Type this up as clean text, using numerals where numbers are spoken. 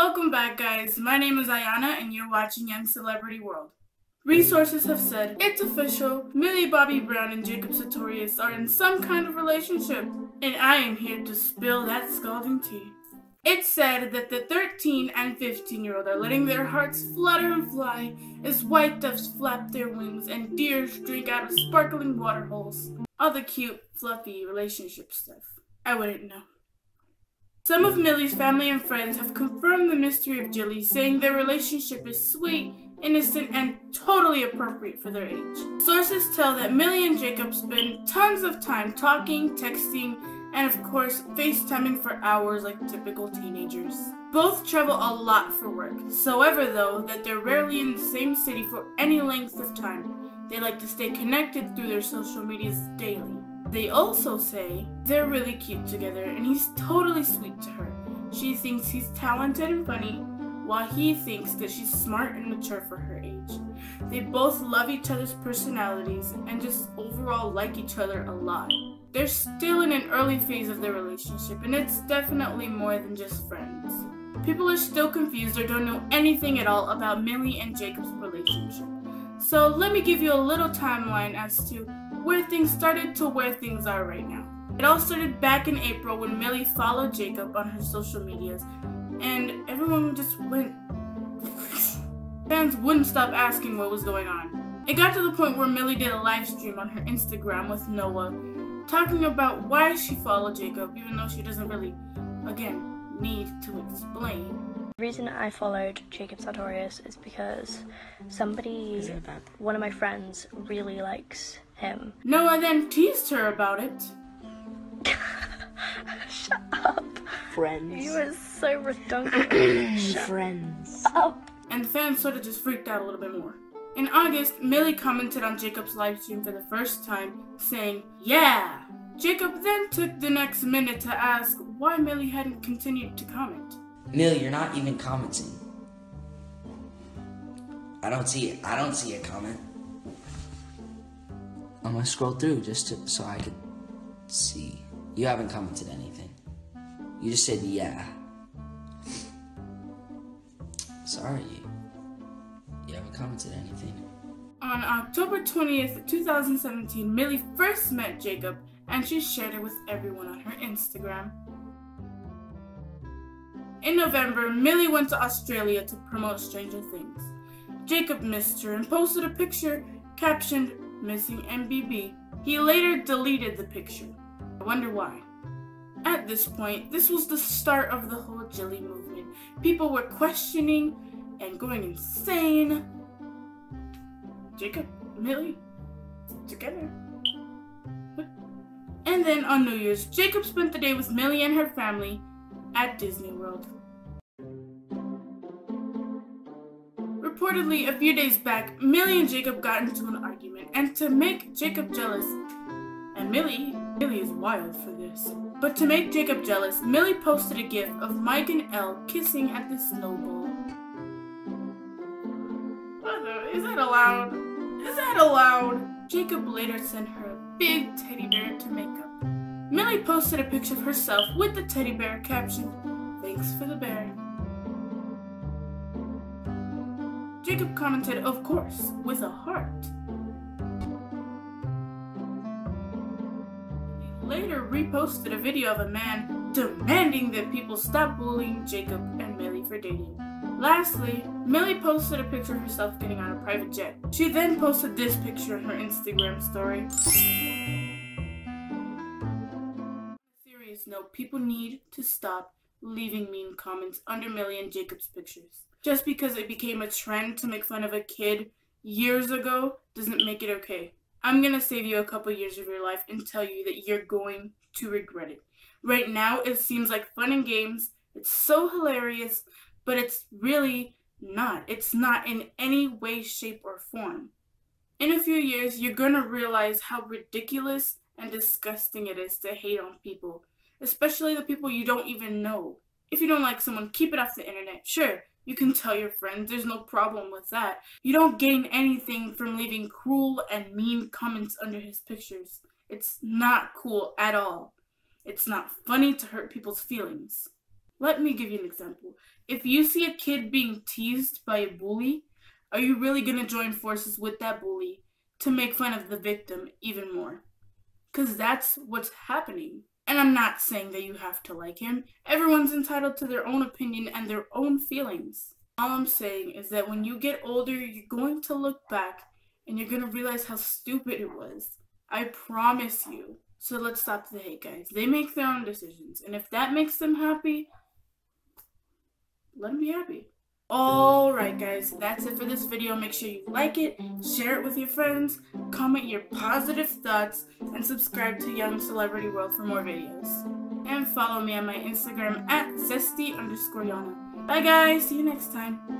Welcome back, guys. My name is Ayana and you're watching Young Celebrity World. Resources have said it's official, Millie Bobby Brown and Jacob Sartorius are in some kind of relationship, and I am here to spill that scalding tea. It's said that the 13 and 15-year-old are letting their hearts flutter and fly as white doves flap their wings and deers drink out of sparkling water holes. All the cute, fluffy relationship stuff. I wouldn't know. Some of Millie's family and friends have confirmed the mystery of Jillie, saying their relationship is sweet, innocent, and totally appropriate for their age. Sources tell that Millie and Jacob spend tons of time talking, texting, and of course, FaceTiming for hours like typical teenagers. Both travel a lot for work, so ever though that they're rarely in the same city for any length of time, they like to stay connected through their social medias daily. They also say they're really cute together and he's totally sweet to her. She thinks he's talented and funny, while he thinks that she's smart and mature for her age. They both love each other's personalities and just overall like each other a lot. They're still in an early phase of their relationship and it's definitely more than just friends. People are still confused or don't know anything at all about Millie and Jacob's relationship. So let me give you a little timeline as to where things started to where things are right now. It all started back in April when Millie followed Jacob on her social medias and everyone just went. Fans wouldn't stop asking what was going on. It got to the point where Millie did a live stream on her Instagram with Noah, talking about why she followed Jacob, even though she doesn't really, again, need to explain. The reason I followed Jacob Sartorius is because one of my friends really likes him. Noah then teased her about it. Shut up. Friends. You are so redundant. Friends. Up. And the fans sort of just freaked out a little bit more. In August, Millie commented on Jacob's live stream for the first time, saying, "Yeah!" Jacob then took the next minute to ask why Millie hadn't continued to comment. Millie, you're not even commenting. I don't see it. I don't see a comment. I'm gonna scroll through just so I could see. You haven't commented anything. You just said yeah. Sorry. You haven't commented anything. On October 20th, 2017, Millie first met Jacob and she shared it with everyone on her Instagram. In November, Millie went to Australia to promote Stranger Things. Jacob missed her and posted a picture captioned, "Missing MBB." He later deleted the picture. I wonder why. At this point, this was the start of the whole Jillie movement. People were questioning and going insane. Jacob, Millie, together. What? And then on New Year's, Jacob spent the day with Millie and her family at Disney World. Reportedly, a few days back, Millie and Jacob got into an argument, and to make Jacob jealous, and Millie is wild for this, but to make Jacob jealous, Millie posted a gif of Mike and Elle kissing at the Snow Bowl. Is that allowed? Is that allowed? Jacob later sent her a big teddy bear to make up. Millie posted a picture of herself with the teddy bear captioned, "Thanks for the bear." Jacob commented, "Of course," with a heart. He later reposted a video of a man demanding that people stop bullying Jacob and Millie for dating. Lastly, Millie posted a picture of herself getting on a private jet. She then posted this picture on her Instagram story. On a serious note, people need to stop leaving mean comments under Millie and Jacob's pictures. Just because it became a trend to make fun of a kid years ago doesn't make it okay. I'm gonna save you a couple years of your life and tell you that you're going to regret it. Right now, it seems like fun and games. It's so hilarious, but it's really not. It's not in any way, shape, or form. In a few years, you're gonna realize how ridiculous and disgusting it is to hate on people, especially the people you don't even know. If you don't like someone, keep it off the internet. Sure, you can tell your friends, there's no problem with that. You don't gain anything from leaving cruel and mean comments under his pictures. It's not cool at all. It's not funny to hurt people's feelings. Let me give you an example. If you see a kid being teased by a bully, are you really going to join forces with that bully to make fun of the victim even more? Because that's what's happening. And I'm not saying that you have to like him. Everyone's entitled to their own opinion and their own feelings. All I'm saying is that when you get older, you're going to look back and you're going to realize how stupid it was. I promise you. So let's stop the hate, guys. They make their own decisions. And if that makes them happy, let them be happy. Alright guys, that's it for this video. Make sure you like it, share it with your friends, comment your positive thoughts, and subscribe to Young Celebrity World for more videos. And follow me on my Instagram at zesty_yana. Bye guys, see you next time.